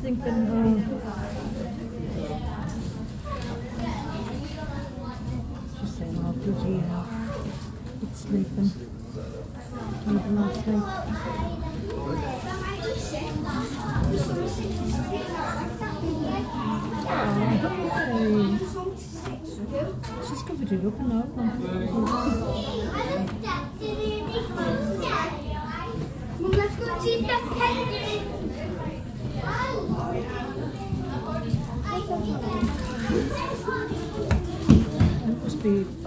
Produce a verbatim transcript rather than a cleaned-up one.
thinking, oh, she's saying, oh, bloody hell, it's sleeping. Maybe last night. Oh, hey. She's covered it up now. Mum, let's go see the penguin. it must be